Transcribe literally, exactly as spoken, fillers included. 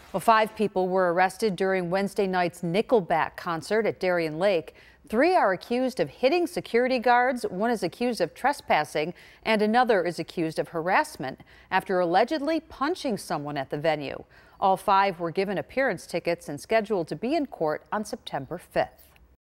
Well, five people were arrested during Wednesday night's Nickelback concert at Darien Lake. Three are accused of hitting security guards, one is accused of trespassing, and another is accused of harassment after allegedly punching someone at the venue. All five were given appearance tickets and scheduled to be in court on September fifth.